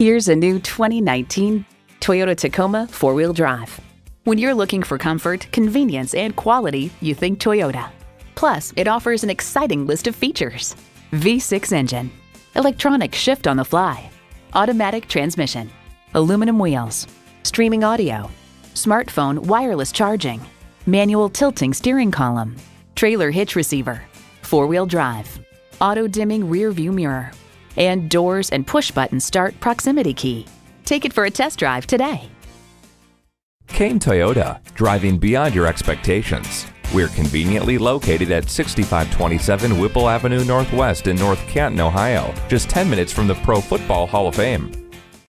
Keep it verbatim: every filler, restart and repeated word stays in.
Here's a new twenty nineteen Toyota Tacoma four-wheel drive. When you're looking for comfort, convenience, and quality, you think Toyota. Plus, it offers an exciting list of features. V six engine, electronic shift on the fly, automatic transmission, aluminum wheels, streaming audio, smartphone wireless charging, manual tilting steering column, trailer hitch receiver, four-wheel drive, auto-dimming rear view mirror, and doors and push-button start proximity key. Take it for a test drive today. Kane Toyota, driving beyond your expectations. We're conveniently located at sixty-five twenty-seven Whipple Avenue Northwest in North Canton, Ohio, just ten minutes from the Pro Football Hall of Fame.